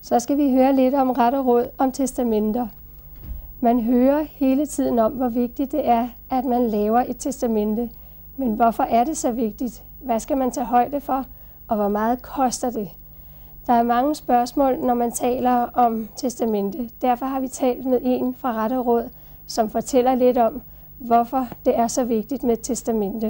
så skal vi høre lidt om ret og råd om testamenter. Man hører hele tiden om, hvor vigtigt det er, at man laver et testamente. Men hvorfor er det så vigtigt? Hvad skal man tage højde for? Og hvor meget koster det? Der er mange spørgsmål, når man taler om testamente. Derfor har vi talt med en fra Ret og Råd, som fortæller lidt om, hvorfor det er så vigtigt med et testamente.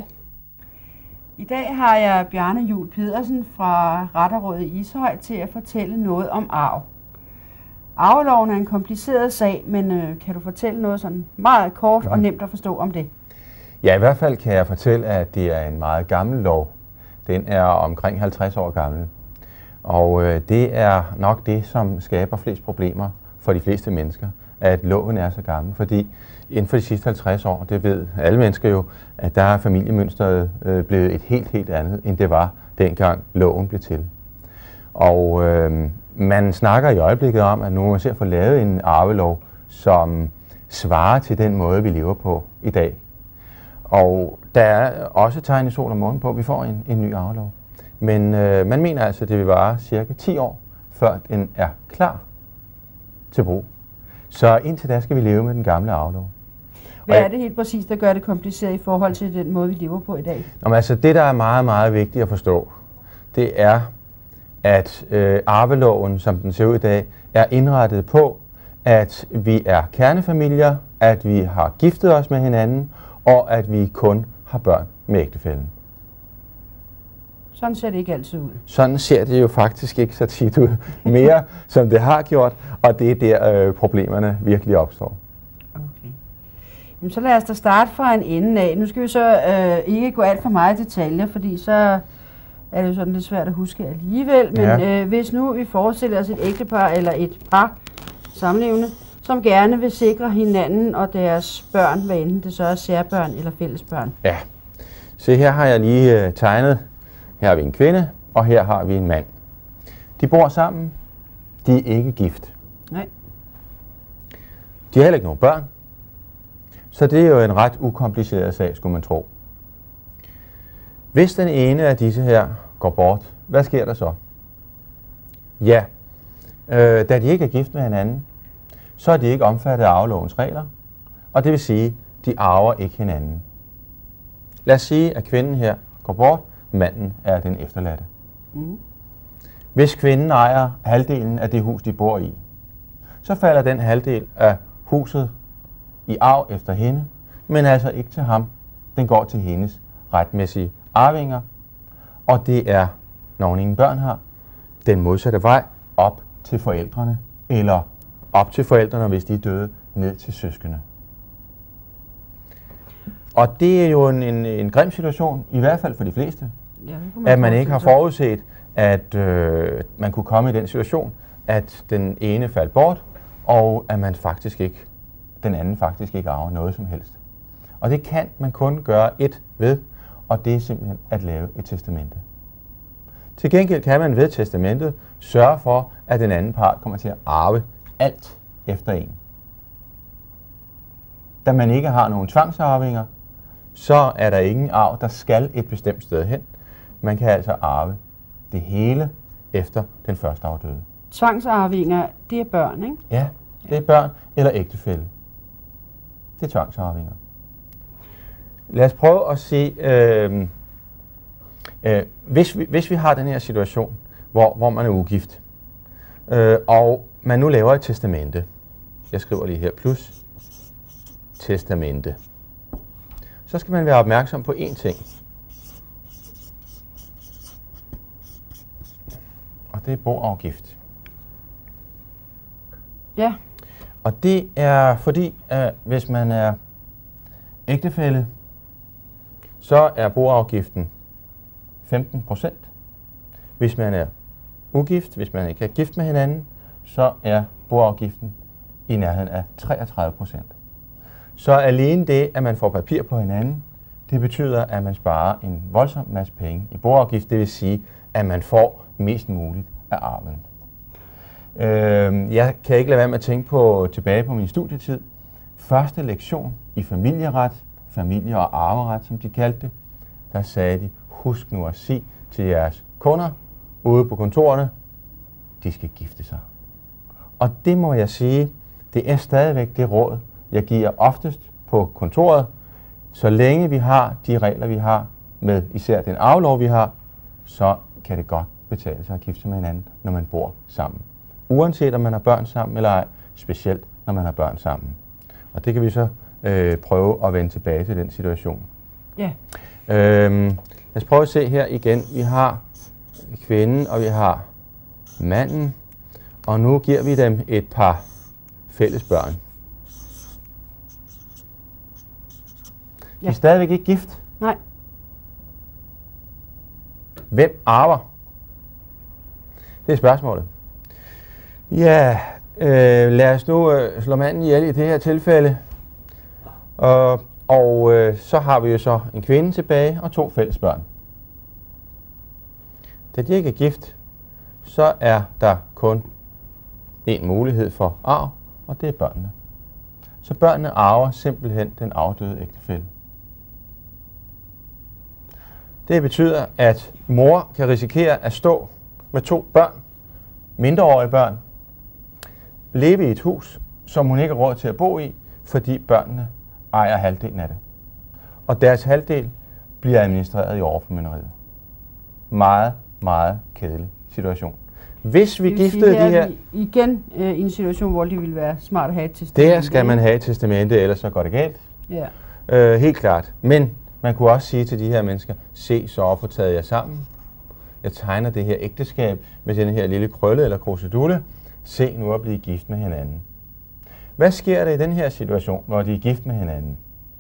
I dag har jeg Bjarne Juhl Pedersen fra Ret og Råd i Ishøj til at fortælle noget om arv. Arveloven er en kompliceret sag, men kan du fortælle noget sådan meget kort og nemt at forstå om det? Ja, i hvert fald kan jeg fortælle, at det er en meget gammel lov. Den er omkring 50 år gammel. Og det er nok det, som skaber flest problemer for de fleste mennesker, at loven er så gammel. Fordi inden for de sidste 50 år, det ved alle mennesker jo, at der er familiemønstret blevet et helt andet, end det var dengang loven blev til. Og man snakker i øjeblikket om, at nu må man se at få lavet en arvelov, som svarer til den måde, vi lever på i dag. Og der er også tegn i sol og måne på, at vi får en ny arvelov. Men man mener altså, at det vil vare cirka 10 år, før den er klar til brug. Så indtil da skal vi leve med den gamle arvelov. Hvad er det helt præcis, der gør det kompliceret i forhold til den måde, vi lever på i dag? Altså det, der er meget vigtigt at forstå, det er, at arveloven, som den ser ud i dag, er indrettet på, at vi er kernefamilier, at vi har giftet os med hinanden, og at vi kun har børn med ægtefællen. Sådan ser det ikke altid ud. Sådan ser det jo faktisk ikke så tit ud mere, som det har gjort, og det er der problemerne virkelig opstår. Okay. Jamen, så lad os da starte fra en ende af. Nu skal vi så ikke gå alt for meget i detaljer, fordi så er det jo sådan lidt svært at huske alligevel. Men hvis nu vi forestiller os et ægtepar eller et par samlevende, som gerne vil sikre hinanden og deres børn, hvad enten det så er særbørn eller fællesbørn. Ja, så her har jeg lige tegnet. Her har vi en kvinde, og her har vi en mand. De bor sammen. De er ikke gift. Nej. De har heller ikke nogen børn. Så det er jo en ret ukompliceret sag, skulle man tro. Hvis den ene af disse her går bort, hvad sker der så? Ja, da de ikke er gift med hinanden, så er de ikke omfattet af arvelovens regler, og det vil sige, de arver ikke hinanden. Lad os sige, at kvinden her går bort, manden er den efterladte. Hvis kvinden ejer halvdelen af det hus, de bor i, så falder den halvdel af huset i arv efter hende, men altså ikke til ham. Den går til hendes retmæssige arvinger, og det er, når hun ingen børn har, den modsatte vej op til forældrene, eller op til forældrene, hvis de er døde, ned til søskende. Og det er jo en grim situation, i hvert fald for de fleste, at man ikke har forudset, at man kunne komme i den situation, at den ene faldt bort, og at den anden faktisk ikke arver noget som helst. Og det kan man kun gøre ét ved, og det er simpelthen at lave et testamente. Til gengæld kan man ved testamentet sørge for, at den anden part kommer til at arve alt efter en. Da man ikke har nogen tvangsarvinger, så er der ingen arv, der skal et bestemt sted hen. Man kan altså arve det hele efter den første afdøde. Tvangsarvinger, det er børn, ikke? Ja, det er børn eller ægtefælle. Det er tvangsarvinger. Lad os prøve at se, hvis vi har den her situation, hvor man er ugift, og man nu laver et testamente. Jeg skriver lige her, plus testamente. Så skal man være opmærksom på én ting. Og det er boafgift. Ja. Og det er fordi, at hvis man er ægtefælle, så er boafgiften 15%. Hvis man er ugift, hvis man ikke er gift med hinanden, så er boafgiften i nærheden af 33%. Så alene det, at man får papir på hinanden, det betyder, at man sparer en voldsom masse penge i boafgift. Det vil sige, at man får mest muligt af arven. Jeg kan ikke lade være med at tænke tilbage på min studietid. Første lektion i familieret, familie- og arveret, som de kaldte det, der sagde de, husk nu at sige til jeres kunder ude på kontorerne, de skal gifte sig. Og det må jeg sige, det er stadigvæk det råd, jeg giver oftest på kontoret. Så længe vi har de regler, vi har med især den arvelov, vi har, så kan det godt betale sig at gifte sig med hinanden, når man bor sammen. Uanset om man har børn sammen eller ej, specielt når man har børn sammen. Og det kan vi så prøve at vende tilbage til den situation. Ja. Lad os prøve at se her igen. Vi har kvinden, og vi har manden. Og nu giver vi dem et par fælles børn. De er stadigvæk ikke gift. Nej. Hvem arver? Det er spørgsmålet. Ja, lad os nu slå manden ihjel i det her tilfælde. Og så har vi jo så en kvinde tilbage og 2 fælles børn. Da de ikke er gift, så er der kun en mulighed for arv, og det er børnene. Så børnene arver simpelthen den afdøde ægtefælle. Det betyder, at mor kan risikere at stå med 2 børn, mindreårige børn, leve i et hus, som hun ikke har råd til at bo i, fordi børnene ejer halvdelen af det. Og deres halvdel bliver administreret i overformynderiet. Meget, meget kedelig situation. Hvis vi giftede de her... Igen i en situation, hvor det ville være smart at have et testamente. Der skal man have et testamente, ellers så går det galt. Ja. Helt klart. Men man kunne også sige til de her mennesker, se så at få taget jer sammen. Jeg tegner det her ægteskab med den her lille krølle eller krusedulle. Se nu at blive gift med hinanden. Hvad sker der i den her situation, hvor de er gift med hinanden?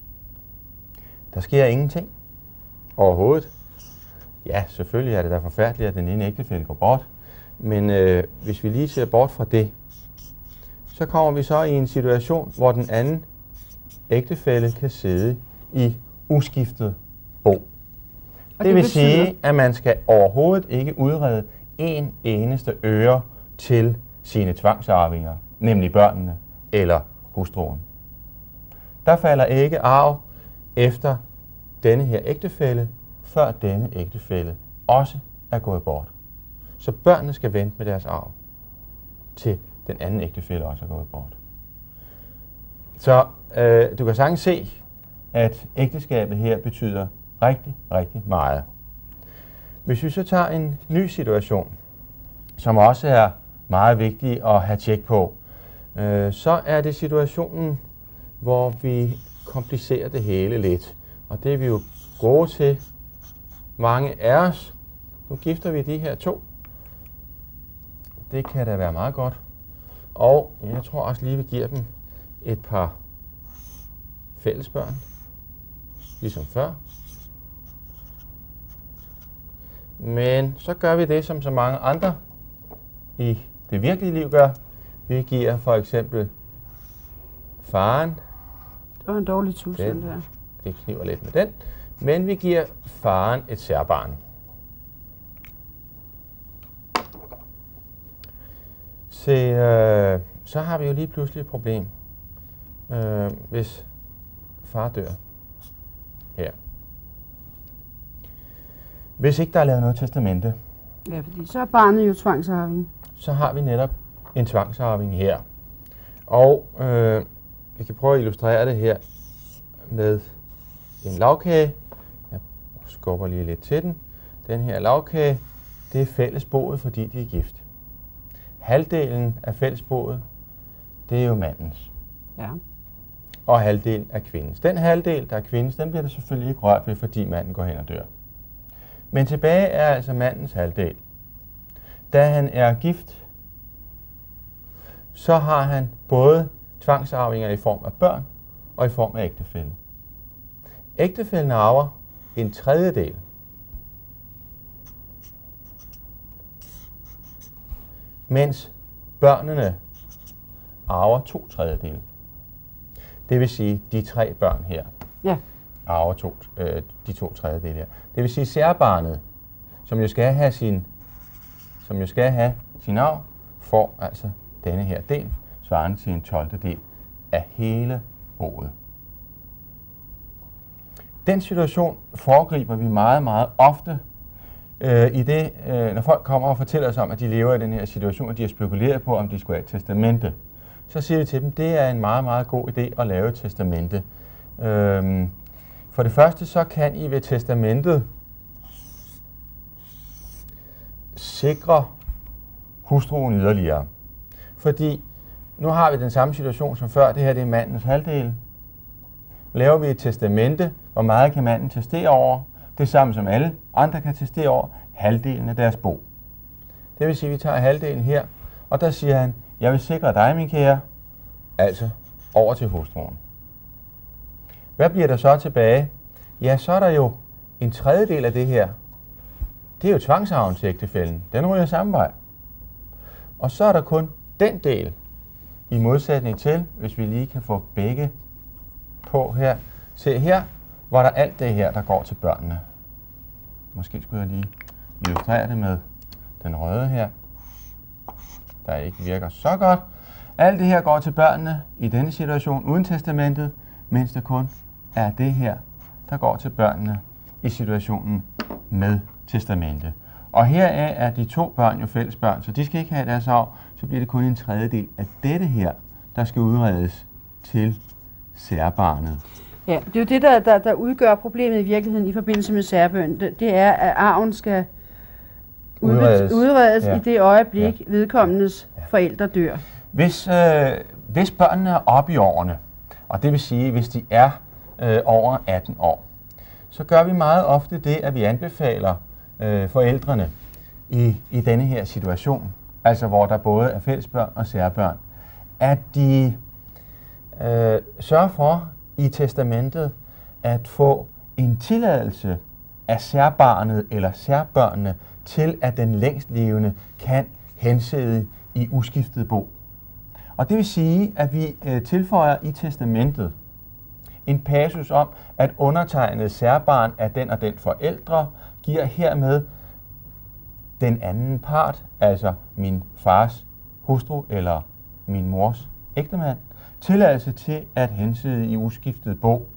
Der sker ingenting overhovedet. Ja, selvfølgelig er det da forfærdeligt, at den ene ægtefælle går bort. Men hvis vi lige ser bort fra det, så kommer vi så i en situation, hvor den anden ægtefælle kan sidde i uskiftet bo. Det vil sige, at man skal overhovedet ikke udrede en eneste øre til sine tvangsarvinger, nemlig børnene eller hustruen. Der falder ikke arv efter denne her ægtefælle, før denne ægtefælle også er gået bort. Så børnene skal vente med deres arv, til den anden ægtefælle også er gået bort. Så du kan sagtens se, at ægteskabet her betyder rigtig, rigtig meget. Hvis vi så tager en ny situation, som også er meget vigtig at have tjek på, så er det situationen, hvor vi komplicerer det hele lidt. Og det er vi jo gode til, mange af os. Nu gifter vi de her 2. Det kan da være meget godt. Og jeg tror også lige, vi giver dem et par fælles børn, ligesom før. Men så gør vi det, som så mange andre i det virkelige liv gør. Vi giver for eksempel faren. Det var en dårlig tusind der. Det kniver lidt med den. Men vi giver faren et særbarn. Så har vi jo lige pludselig et problem, hvis far dør her. Hvis ikke der er lavet noget testamente. Ja, fordi så er barnet jo tvangsarving. Så har vi netop en tvangsarving her. Og vi kan prøve at illustrere det her med en lagkage. Jeg skubber lige lidt til den. Den her lagkage, det er fællesboet, fordi de er gift. Halvdelen af fællesboet, det er jo mandens. Ja. Og halvdelen er kvindens. Den halvdel, der er kvindens, den bliver der selvfølgelig ikke rørt ved, fordi manden går hen og dør. Men tilbage er altså mandens halvdel. Da han er gift, så har han både tvangsarvinger i form af børn og i form af ægtefælle. Ægtefællen arver en tredjedel. Mens børnene arver 2/3. Det vil sige, de 3 børn her arver de 2/3 her. Det vil sige, særbarnet, som jo skal have sin arv, får altså denne her del, svarende til en 12. del af hele boet. Den situation foregriber vi meget, meget ofte når folk kommer og fortæller os om, at de lever i den her situation, og de har spekuleret på, om de skulle have et testamente, så siger vi til dem, det er en meget, meget god idé at lave et testamente. For det første, så kan I ved testamentet sikre hustruen yderligere. Fordi nu har vi den samme situation som før. Det her det er mandens halvdel. Laver vi et testamente, hvor meget kan manden testere over? Det samme som alle andre kan testere over, halvdelen af deres bo. Det vil sige, at vi tager halvdelen her, og der siger han, jeg vil sikre dig, min kære, altså over til hustruen. Hvad bliver der så tilbage? Ja, så er der jo en tredjedel af det her. Det er jo tvangsarven til ægtefællen. Den ryger samme vej. Og så er der kun den del, i modsætning til, hvis vi lige kan få begge på her. Se her, hvor der alt det her, der går til børnene. Måske skulle jeg lige illustrere det med den røde her, der ikke virker så godt. Alt det her går til børnene i denne situation uden testamentet, mens det kun er det her, der går til børnene i situationen med testamentet. Og heraf er de 2 børn jo fælles børn, så de skal ikke have deres arv, så bliver det kun en tredjedel af dette her, der skal udredes til særbarnet. Ja, det er jo det, der udgør problemet i virkeligheden i forbindelse med særbøn. Det er, at arven skal udredes i det øjeblik, vedkommendes forældre dør. Hvis børnene er oppe i årene, og det vil sige, hvis de er over 18 år, så gør vi meget ofte det, at vi anbefaler forældrene i denne her situation, altså hvor der både er fællesbørn og særbørn, at de sørger for i testamentet at få en tilladelse af særbarnet eller særbørnene til, at den længstlevende kan hensæde i uskiftet bo. Og det vil sige, at vi tilføjer i testamentet en passus om, at undertegnet særbarn af den og den forældre giver hermed den anden part, altså min fars hustru eller min mors ægtemand, tilladelse til at hensæde i uskiftet bo,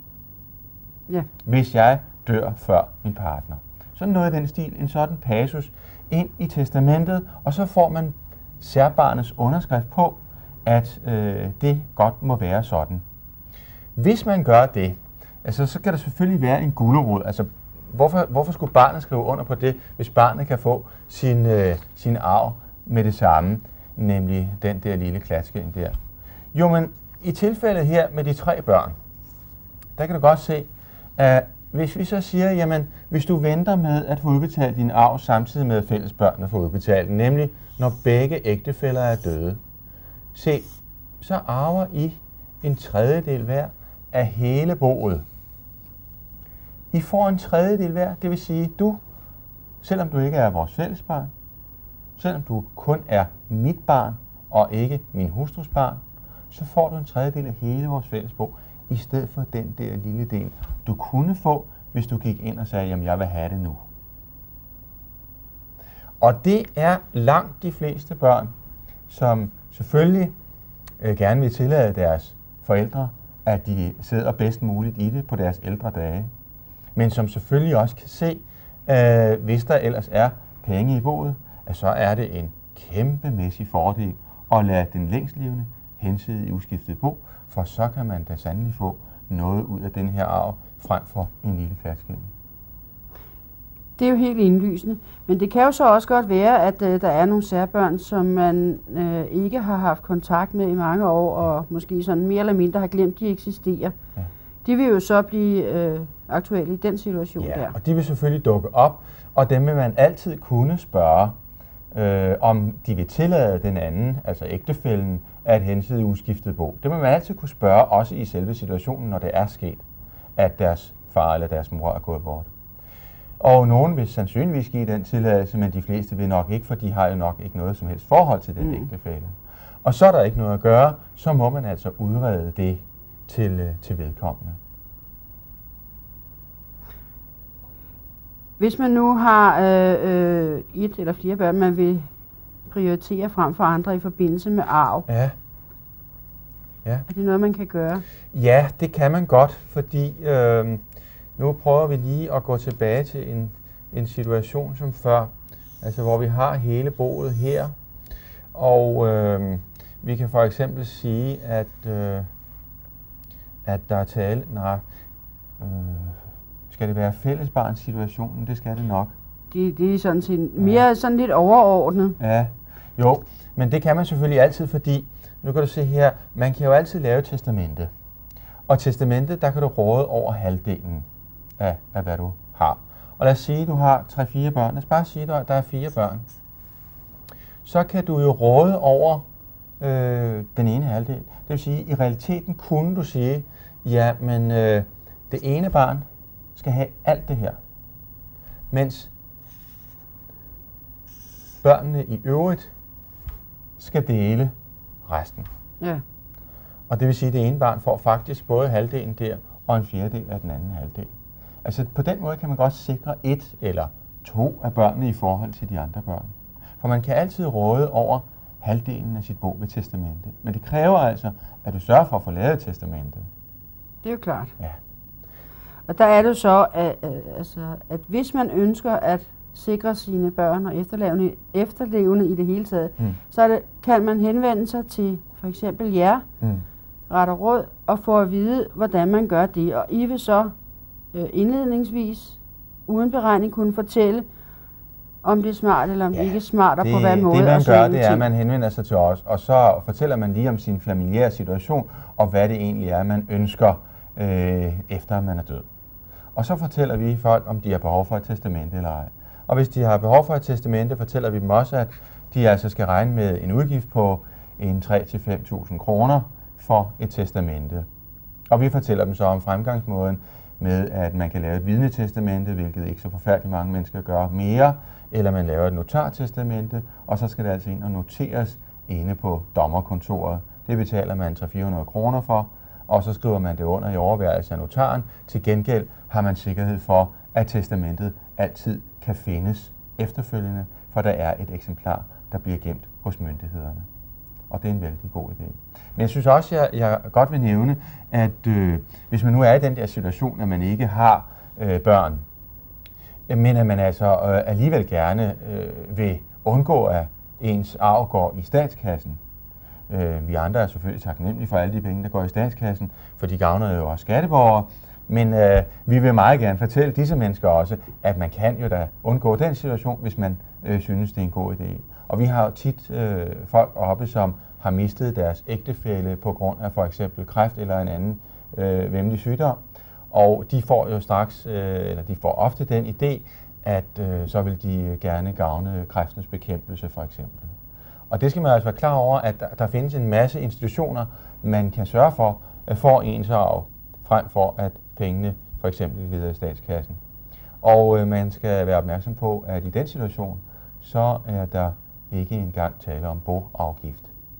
hvis jeg dør før min partner. Sådan noget i den stil, en sådan passus ind i testamentet, og så får man særbarnets underskrift på, at det godt må være sådan. Hvis man gør det, altså, så kan der selvfølgelig være en gulerod. Altså, hvorfor skulle barnet skrive under på det, hvis barnet kan få sin arv med det samme, nemlig den der lille klatskæng der? Jo, men i tilfældet her med de 3 børn, der kan du godt se, at hvis vi så siger, jamen, hvis du venter med at få udbetalt din arv samtidig med fællesbørnene får udbetalt, nemlig når begge ægtefæller er døde, se, så arver I en tredjedel hver af hele boet. I får en tredjedel hver, det vil sige, du, selvom du ikke er vores fællesbarn, selvom du kun er mit barn og ikke min hustrus barn, så får du en tredjedel af hele vores fællesbo, i stedet for den der lille del, du kunne få, hvis du gik ind og sagde, jamen jeg vil have det nu. Og det er langt de fleste børn, som selvfølgelig gerne vil tillade deres forældre, at de sidder bedst muligt i det på deres ældre dage, men som selvfølgelig også kan se, hvis der ellers er penge i boet, at så er det en kæmpemæssig fordel at lade den længstlevende hensæde i uskiftet bo, for så kan man da sandelig få noget ud af den her arv, frem for en lille klatskæng. Det er jo helt indlysende, men det kan jo så også godt være, at der er nogle særbørn, som man ikke har haft kontakt med i mange år, og måske sådan mere eller mindre har glemt, de eksisterer. Ja. De vil jo så blive aktuelle i den situation der. Og de vil selvfølgelig dukke op, og dem vil man altid kunne spørge, om de vil tillade den anden, altså ægtefællen, at hensæde i uskiftet bo. Det vil man altid kunne spørge, også i selve situationen, når det er sket, at deres far eller deres mor er gået bort. Og nogen vil sandsynligvis give den tilladelse, men de fleste vil nok ikke, for de har jo nok ikke noget som helst forhold til den ægtefælle. Og så er der ikke noget at gøre, så må man altså udrede det til vedkommende. Hvis man nu har et eller flere børn, man vil prioritere frem for andre i forbindelse med arv. Ja. Er det noget, man kan gøre? Ja, det kan man godt, fordi nu prøver vi lige at gå tilbage til en situation som før, altså hvor vi har hele boet her, og vi kan for eksempel sige, at der er tale, skal det være fællesbarnssituationen? Det skal det nok. Det er sådan set mere sådan lidt overordnet. Ja, jo, men det kan man selvfølgelig altid, fordi, nu kan du se her, man kan jo altid lave et testamente. Og testamentet, der kan du råde over halvdelen af hvad du har. Og lad os sige, at du har 3-4 børn. Lad os bare sige, at der er 4 børn. Så kan du jo råde over den ene halvdel. Det vil sige, at i realiteten kunne du sige, ja, men det ene barn skal have alt det her. Mens børnene i øvrigt skal dele resten. Ja. Og det vil sige, at det ene barn får faktisk både halvdelen der og en fjerdedel af den anden halvdel. Altså på den måde kan man godt sikre 1 eller 2 af børnene i forhold til de andre børn. For man kan altid råde over halvdelen af sit bo ved testamente. Men det kræver altså, at du sørger for at få lavet et testamente. Det er jo klart. Ja. Og der er det så, at hvis man ønsker at sikre sine børn og efterlevende i det hele taget, så kan man henvende sig til for eksempel jer, ret og råd, og få at vide, hvordan man gør det. Og I vil så indledningsvis, uden beregning, kunne fortælle, om det er smart eller om det ikke er smart, og på hvad måde. Det man gør, det er, at man henvender sig til os, og så fortæller man lige om sin familiære situation, og hvad det egentlig er, man ønsker, efter man er død. Og så fortæller vi folk, om de har behov for et testamente eller ej. Og hvis de har behov for et testamente, fortæller vi dem også, at de altså skal regne med en udgift på 3.000-5.000 kroner for et testamente. Og vi fortæller dem så om fremgangsmåden med, at man kan lave et vidnetestamente, hvilket ikke så forfærdeligt mange mennesker gør mere, eller man laver et notartestamente, og så skal det altså ind og noteres inde på dommerkontoret. Det betaler man 300-400 kroner for, og så skriver man det under i overværelse af notaren. Til gengæld har man sikkerhed for, at testamentet altid kan findes efterfølgende, for der er et eksemplar, der bliver gemt hos myndighederne. Og det er en vældig god idé. Men jeg synes også, at jeg godt vil nævne, at hvis man nu er i den der situation, at man ikke har børn, men at man altså alligevel gerne vil undgå, at ens arv går i statskassen. Vi andre er selvfølgelig taknemmelige for alle de penge, der går i statskassen, for de gavner jo også skatteborgere. Men vi vil meget gerne fortælle disse mennesker også, at man kan jo da undgå den situation, hvis man synes, det er en god idé. Og vi har jo tit folk oppe, som har mistet deres ægtefælle på grund af for eksempel kræft eller en anden væmmelig sygdom. Og de får jo straks, eller de får ofte den idé, at så vil de gerne gavne kræftens bekæmpelse for eksempel. Og det skal man altså være klar over, at der findes en masse institutioner, man kan sørge for, får ens arv, frem for at pengene for eksempel lider i statskassen. Og man skal være opmærksom på, at i den situation, så er der ikke engang tale om boafgift.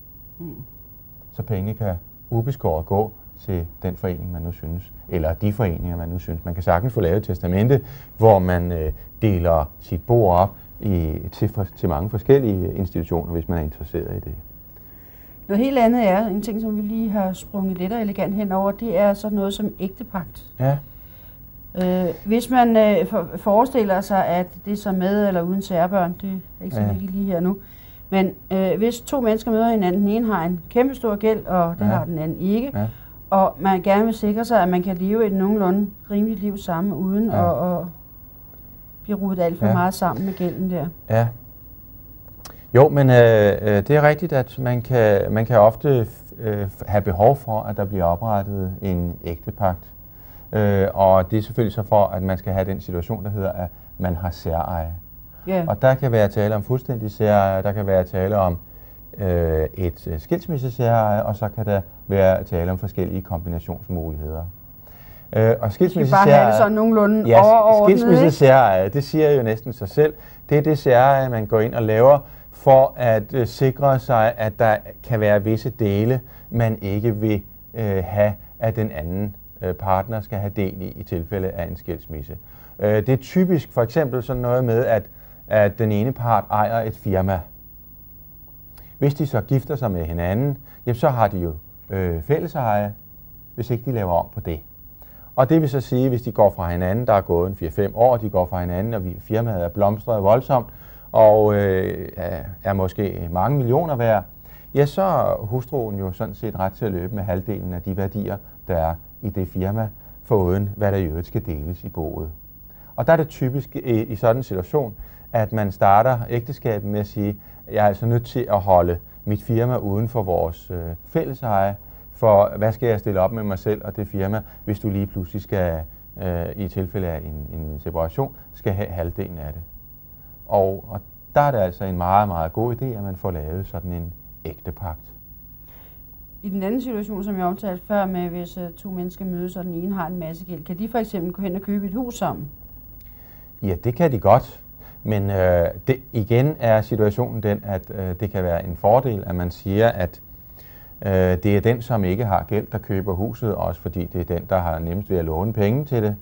Så pengene kan ubeskåret gå til den forening, man nu synes, eller de foreninger, man nu synes. Man kan sagtens få lavet et testamente, hvor man deler sit bo op til mange forskellige institutioner, hvis man er interesseret i det. Noget helt andet er, en ting, som vi lige har sprunget let og elegant henover, det er sådan noget som ægtepagt. Ja. Hvis man forestiller sig, at det er så med eller uden særbørn, det er ikke så vigtigt lige her nu, men hvis 2 mennesker møder hinanden, den ene har en kæmpe stor gæld, og det har den anden ikke, og man gerne vil sikre sig, at man kan leve et nogenlunde rimeligt liv sammen, uden at blive rodet alt for meget sammen med gælden der. Ja. Jo, men det er rigtigt, at man kan ofte have behov for, at der bliver oprettet en ægtepagt. Og det er selvfølgelig så for, at man skal have den situation, der hedder, at man har særeje. Yeah. Og der kan være tale om fuldstændig særeje, der kan være tale om et skilsmissesæreje, og så kan der være tale om forskellige kombinationsmuligheder. Og skilsmissesæreje, det siger jo næsten sig selv. Det er det særeje, man går ind og laver for at sikre sig, at der kan være visse dele, man ikke vil have, at den anden partner skal have del i tilfælde af en skilsmisse. Det er typisk for eksempel sådan noget med, at den ene part ejer et firma. Hvis de så gifter sig med hinanden, jamen, så har de jo fælleseje, hvis ikke de laver om på det. Og det vil så sige, hvis de går fra hinanden, der er gået en 4-5 år, de går fra hinanden, og firmaet er blomstret voldsomt, og er måske mange millioner værd, ja, så er hustruen jo sådan set ret til at løbe med halvdelen af de værdier, der er i det firma, foruden hvad der i øvrigt skal deles i boet. Og der er det typisk i sådan en situation, at man starter ægteskabet med at sige, jeg er altså nødt til at holde mit firma uden for vores fælleseje, for hvad skal jeg stille op med mig selv og det firma, hvis du lige pludselig skal, i tilfælde af en separation, skal have halvdelen af det. Og der er det altså en meget, meget god idé, at man får lavet sådan en ægtepagt. I den anden situation, som jeg omtalte før med, hvis to mennesker mødes, og den ene har en masse gæld, kan de for eksempel gå hen og købe et hus sammen? Ja, det kan de godt. Men igen er situationen den, at det kan være en fordel, at man siger, at det er den, som ikke har gæld, der køber huset, også fordi det er den, der har nemmest ved at låne penge til det.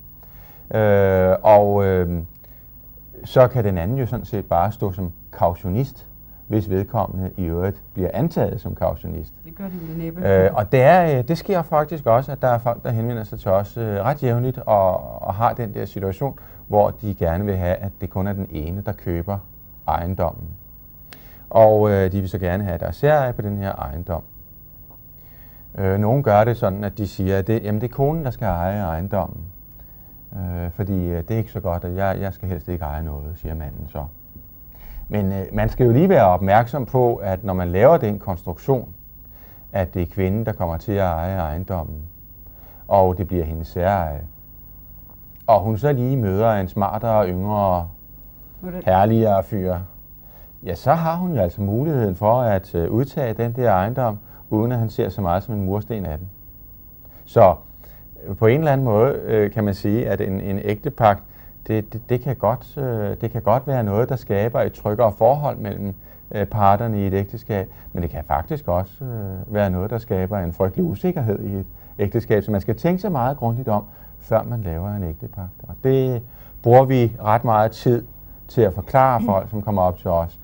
Så kan den anden jo sådan set bare stå som kautionist, hvis vedkommende i øvrigt bliver antaget som kautionist. Det gør de vel næppe. Og det sker faktisk også, at der er folk, der henvender sig til os ret jævnligt og har den der situation, hvor de gerne vil have, at det kun er den ene, der køber ejendommen. Og de vil så gerne have, at der er særeje på den her ejendom. Nogle gør det sådan, at de siger, at det er konen, der skal eje ejendommen. Fordi det er ikke så godt, at jeg skal helst ikke eje noget, siger manden så. Men man skal jo lige være opmærksom på, at når man laver den konstruktion, at det er kvinden, der kommer til at eje ejendommen, og det bliver hendes særeje, og hun så lige møder en smartere, yngre, herligere fyr, ja, så har hun jo altså muligheden for at udtage den der ejendom, uden at han ser så meget som en mursten af den. Så på en eller anden måde kan man sige, at en ægtepagt, det kan godt være noget, der skaber et tryggere forhold mellem parterne i et ægteskab, men det kan faktisk også være noget, der skaber en frygtelig usikkerhed i et ægteskab, så man skal tænke sig meget grundigt om, før man laver en ægtepagt. Og det bruger vi ret meget tid til at forklare folk, som kommer op til os,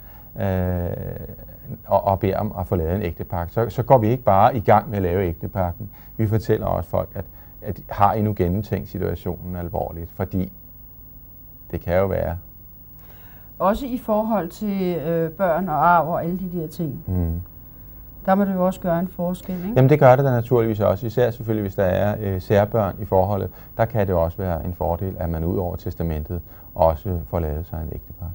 og beder om at få lavet en ægtepagt. Så går vi ikke bare i gang med at lave ægtepagten. Vi fortæller også folk, at har I nu gennemtænkt situationen alvorligt, fordi det kan jo være. Også i forhold til børn og arv og alle de der ting. Der må det jo også gøre en forskel, ikke? Jamen det gør det da naturligvis også. Især selvfølgelig, hvis der er særbørn i forholdet. Der kan det også være en fordel, at man ud over testamentet også får lavet sig en ægtepagt.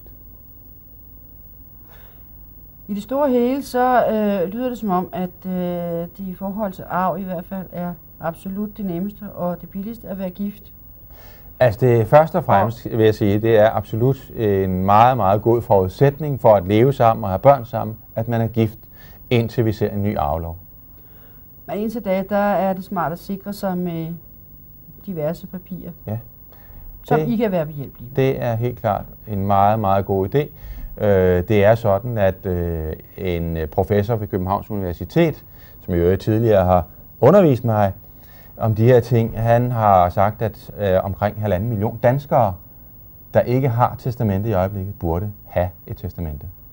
I det store hele, så lyder det som om, at de i forhold til arv i hvert fald er absolut det nemmeste og det billigste at være gift. Altså det først og fremmest vil jeg sige, det er absolut en meget, meget god forudsætning for at leve sammen og have børn sammen, at man er gift, indtil vi ser en ny arvelov. Men indtil da, der er det smart at sikre sig med diverse papirer, som I kan være behjælpelige. Det er helt klart en meget, meget god idé. Det er sådan, at en professor ved Københavns Universitet, som jo tidligere har undervist mig om de her ting, han har sagt, at omkring 1,5 million danskere, der ikke har testamente i øjeblikket, burde have et testamente.